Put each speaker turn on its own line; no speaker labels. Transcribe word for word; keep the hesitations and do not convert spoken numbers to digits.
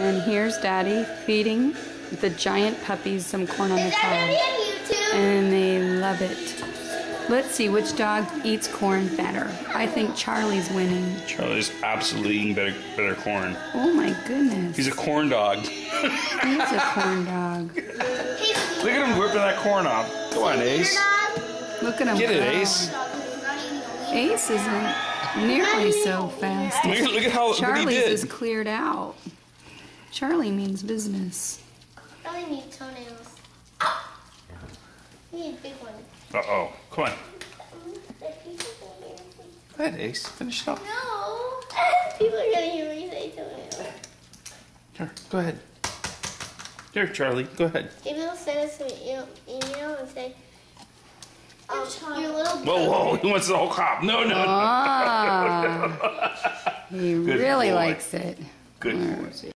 And here's Daddy feeding the giant puppies some corn on the cob. And they love it. Let's see which dog eats corn better. I think Charlie's winning.
Charlie's absolutely eating better, better corn.
Oh my goodness.
He's a corn dog.
He's a corn dog.
Look at him whipping that corn off. Come on, Ace.
Look at him.
Get it,
go.
Ace.
Ace isn't nearly so fast.
Look, look at how
Charlie's
what he did.
is cleared out. Charlie means business.
I need toenails. You need a big one.
Uh-oh. Come on. Go ahead, Ace. Finish it up.
No. People are going to hear me say toenails.
Here, go ahead. Here, Charlie. Go ahead.
Maybe they'll send us an email and say, um, your little
Whoa, whoa. He wants the whole cop. No, no, no.
Ah, he
Good
really
boy.
likes it.
Good boy.